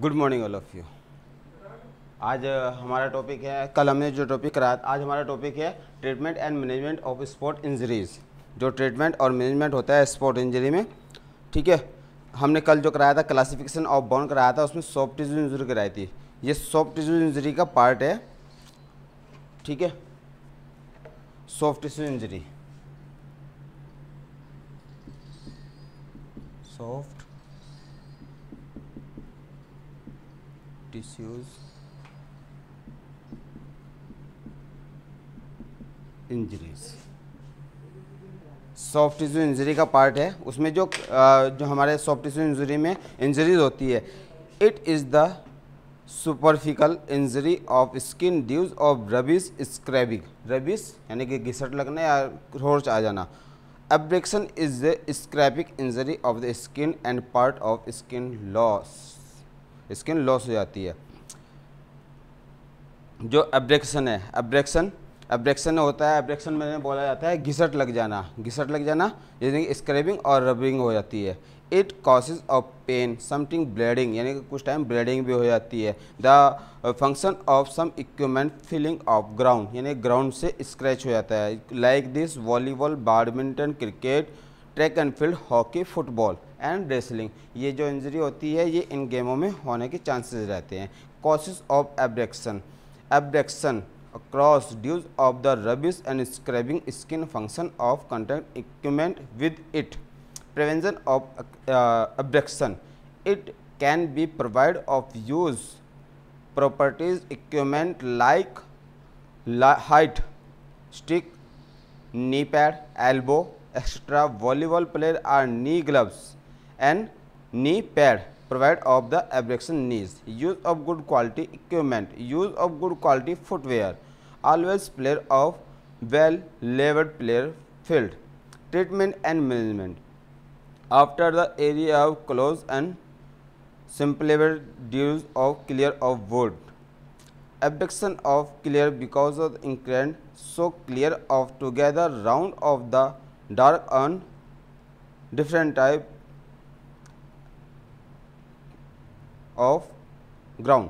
Good morning all of you. आज हमारा topic है, कल हमने जो टॉपिक कराया, आज हमारा टॉपिक है treatment and management of sport injuries. जो ट्रीटमेंट और मैनेजमेंट होता है स्पोर्ट इंजरी में, ठीक है। हमने कल जो कराया था क्लासिफिकेशन ऑफ बोन कराया था, उसमें सॉफ्ट टिश्यू इंजरी कराई थी। ये सॉफ्ट टिश्यू इंजरी का पार्ट है, ठीक है। Soft tissue injury, soft tissues injuries, soft tissue injury का पार्ट है। उसमें जो हमारे सॉफ्ट टिश्यू इंजरी में इंजरीज होती है, it is the superficial injury of skin dues of rubbing scrubbing. Rubbing यानी कि घिसट लगना या रोच आ जाना। Abrasion is the scraping injury of the skin and part of skin loss. Skin loss हो जाती है। जो एब्रेक्शन है, एब्रेक्शन होता है, एब्रेक्शन में बोला जाता है घिसट लग जाना। घिसट लग जाना यानी कि स्क्रैबिंग और रबिंग हो जाती है। It causes of pain, something bleeding, यानी कि कुछ टाइम ब्लीडिंग भी हो जाती है। The function of some equipment feeling of ground, यानी ग्राउंड से स्क्रैच हो जाता है। Like this volleyball, badminton, cricket, track and field, hockey, football and wrestling. ये जो इंजरी होती है ये इन गेमों में होने के चांसेस रहते हैं। Causes of abrasion, abrasion across dues of the rubbish and scrubbing skin function of contact equipment with it. Prevention of abrasion, it can be provided of use properties equipment like height stick, knee pad, elbow, extra volleyball player are knee gloves and knee pad provide of the abrasion knees. Use of good quality equipment, use of good quality footwear, always player of well labeled player field. Treatment and management, after the area of close and simple dues of clear of wood. Abduction of clear because of increment, so clear of together round of the dark on different type of ground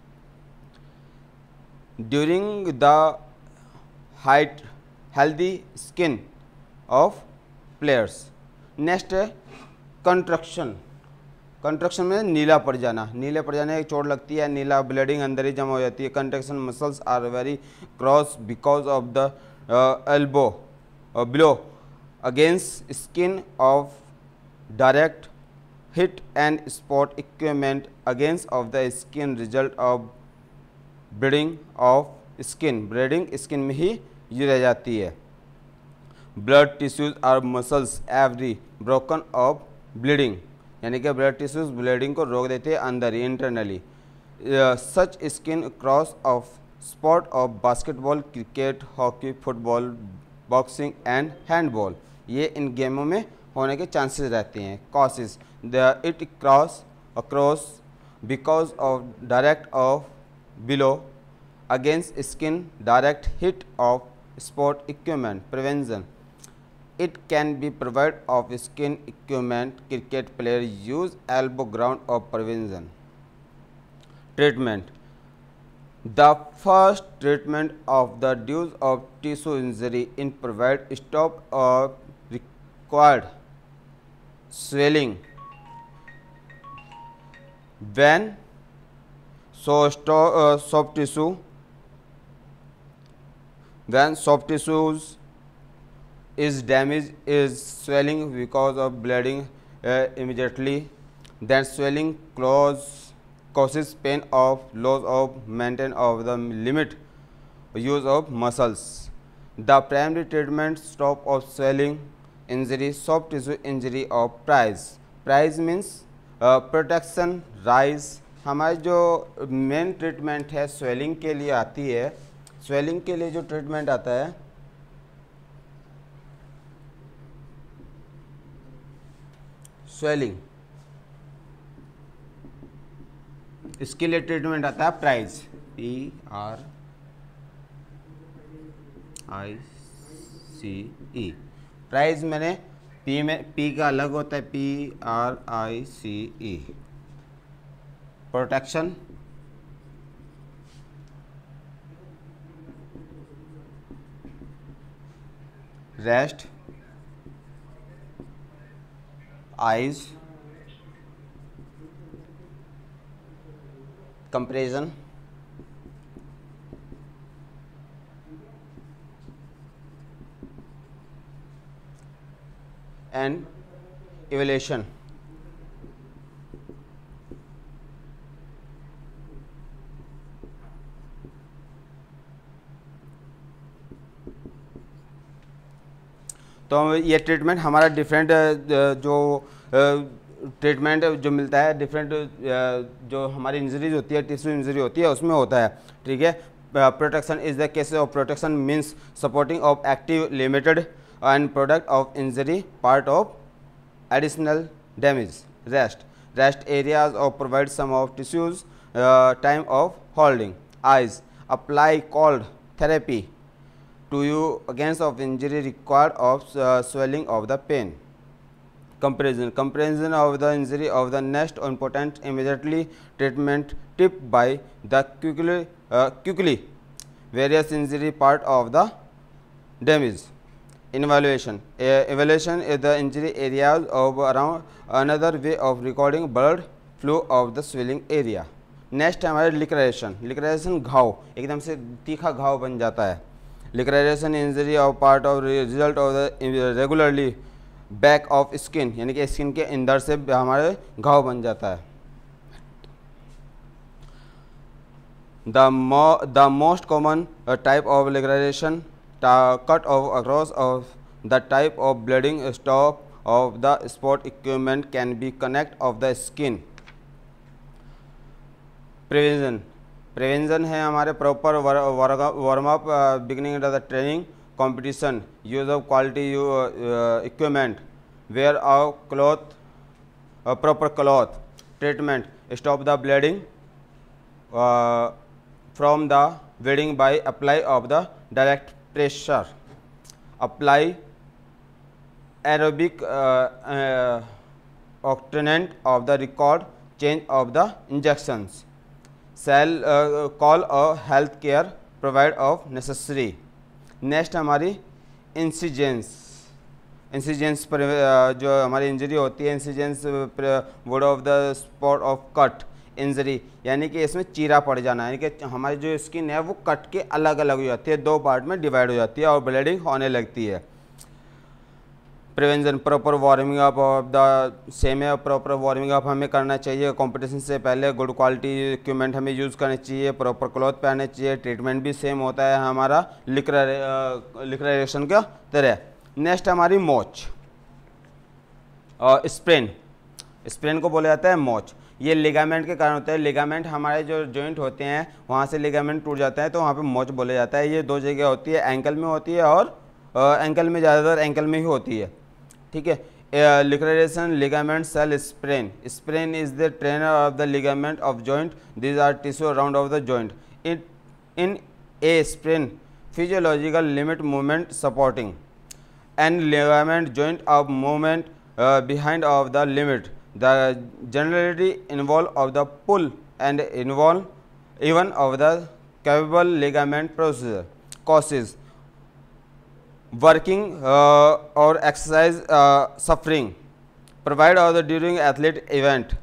during the height healthy skin of players. Next है contraction. Contraction में नीला पड़ जाना, नीले पड़ जाने की चोट लगती है, नीला ब्लीडिंग अंदर ही जमा हो जाती है। Contraction muscles are very cross because of the elbow below against skin of direct hit and spot equipment against of the skin result of bleeding of skin, bleeding skin में ही ये रह जाती है। blood tissues or muscles every broken of bleeding, यानी कि blood tissues bleeding को रोक देते हैं अंदर ही internally. such skin cross of sport of basketball, cricket, hockey, football, boxing and handball, ये इन गेमों में होने के चांसेस रहते हैं। Causes, the it cross across because of direct of below against skin direct hit of sport equipment. Prevention, it can be provide of skin equipment cricket player use elbow ground of prevention. Treatment, the first treatment of the dues of tissue injury in provide stop of required swelling when soft tissues is damaged is swelling because of bleeding immediately. Then swelling causes pain of loss of maintenance of the limit use of muscles. The primary treatment stop of swelling injury, soft tissue injury of price. Price means protection rise. हमारी जो main treatment है swelling के लिए आती है, swelling के लिए जो ट्रीटमेंट आता है स्वेलिंग, इसके लिए ट्रीटमेंट आता है प्राइज, PRICE। प्राइस मैंने पी में, पी का अलग होता है, PRICE। Protection, rest, ice, compression, and evaluation. तो ये ट्रीटमेंट हमारा डिफरेंट जो ट्रीटमेंट जो मिलता है डिफरेंट जो हमारी इंजरीज होती है, टिश्यू इंजरी होती है, उसमें होता है। ठीक है, protection is the case of protection means supporting of active limited and product of injury part of additional damage. Rest areas of provide some of tissues time of holding. Ice apply cold therapy to you against of injury required of swelling of the pain. Comparison of the injury of the next important immediately treatment tip by the quickly various injury part of the damage. Evaluation is the injury areas of around another way of recording blood flow of the swelling area. Next है हमारे लिक्रेशन घाव, एकदम से तीखा घाव बन जाता है। Laceration injury of part of result of the regularly back of skin, यानी कि स्किन के अंदर से हमारे घाव बन जाता है। The most common type of laceration cut of across of the type of bleeding stop of the sport equipment can be connect of the skin. Prevention है हमारे proper warm up beginning the training competition, use of quality equipment, wear of cloth proper cloth, treatment stop the bleeding from the bleeding by apply of the direct pressure, apply aerobic octane of the record change of the injections, shall call a health care provide of necessary। Next हमारी incisions पर जो हमारी injury होती है, incisions would of the spot of cut injury, यानी कि इसमें चीरा पड़ जाना, यानी कि हमारी जो स्किन है वो कट के अलग अलग हो जाती है, दो पार्ट में डिवाइड हो जाती है और ब्लीडिंग होने लगती है। Prevention proper warming up of the same है, प्रॉपर वार्मिंग अप हमें करना चाहिए कंपटीशन से पहले, गुड क्वालिटी इक्विपमेंट हमें यूज़ करनी चाहिए, प्रॉपर क्लॉथ पहनने चाहिए, ट्रीटमेंट भी सेम होता है हमारा लिक्रेशन का तरह। नेक्स्ट हमारी मोच और स्प्रेन को बोला जाता है मोच। ये लिगामेंट के कारण होता है, लिगामेंट हमारे जो जॉइंट होते हैं वहाँ से लिगामेंट टूट जाता है तो वहाँ पे मोच बोला जाता है। ये दो जगह होती है, एंकल में होती है और एंकल में ज़्यादातर एंकल में ही होती है। ठीक है। Laceration ligament cell sprain is the trainer of the ligament of joint, these are tissue around of the joint. In a sprain physiological limit movement supporting and ligament joint of movement behind of the limit, the generally involve of the pull and involve even of the capable ligament procedure causes working or exercise suffering, provide of the during athlete event।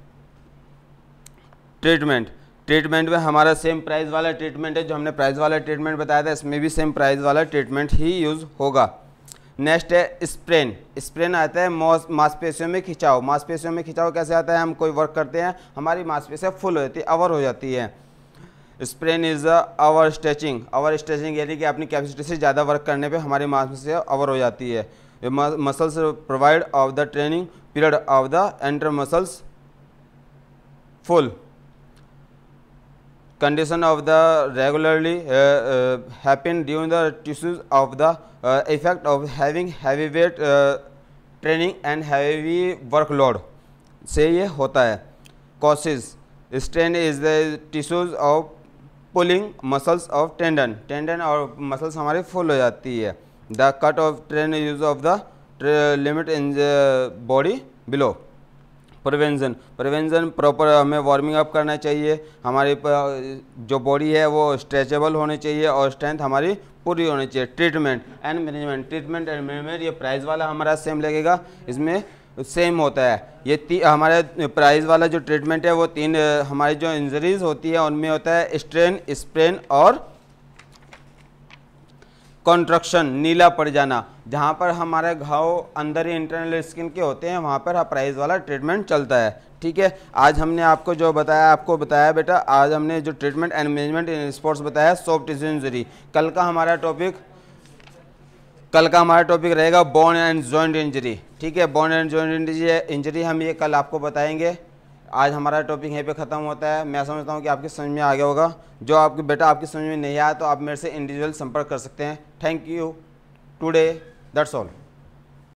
Treatment में हमारा same price वाला treatment है, जो हमने price वाला treatment बताया था इसमें भी सेम प्राइस वाला ट्रीटमेंट ही यूज़ होगा। नेक्स्ट है स्प्रेन आता है मांसपेशियों में खिंचाव। मांसपेशियों में खिंचाव कैसे आता है, हम कोई वर्क करते हैं हमारी मांसपेशियाँ फुल हो जाती है, अवर हो जाती है। स्प्रेन इज अवर स्ट्रेचिंग यानी कि अपनी कैपेसिटी से ज़्यादा वर्क करने पे हमारी मांसपेशियाँ अवर हो जाती है। Muscles provide of the training period of the enter muscles full condition of the regularly happen during the tissues of the effect of having heavy weight training and heavy workload से ये होता है। causes strain is the tissues of pulling muscles of tendon और muscles हमारी full हो जाती है। the cut of train use of the limit in the body below। Prevention, prevention proper हमें वार्मिंग अप करना चाहिए, हमारी जो बॉडी है वो स्ट्रेचेबल होनी चाहिए और स्ट्रेंथ हमारी पूरी होनी चाहिए। Treatment and management, treatment and management ये प्राइस वाला हमारा सेम लगेगा, इसमें सेम होता है। ये हमारे प्राइस वाला जो ट्रीटमेंट है वो 3 हमारी जो इंजरीज होती है उनमें होता है स्ट्रेन, स्प्रेन और कॉन्ट्रक्शन, नीला पड़ जाना। जहाँ पर हमारे घाव अंदर ही इंटरनल स्किन के होते हैं वहाँ पर प्राइस वाला ट्रीटमेंट चलता है। ठीक है, आज हमने आपको जो बताया, आपको बताया बेटा, आज हमने जो treatment and management in sports बताया सॉफ्ट टिश्यू इंजरी। कल का हमारा टॉपिक रहेगा बोन एंड जॉइंट इंजरी। ठीक है, बोन एंड जॉइंट इंजरी हम ये कल आपको बताएंगे। आज हमारा टॉपिक यहीं पे ख़त्म होता है। मैं समझता हूँ कि आपकी समझ में आ गया होगा। जो आपके बेटा आपकी समझ में नहीं आया तो आप मेरे से इंडिविजुअल संपर्क कर सकते हैं। Thank you today, that's all.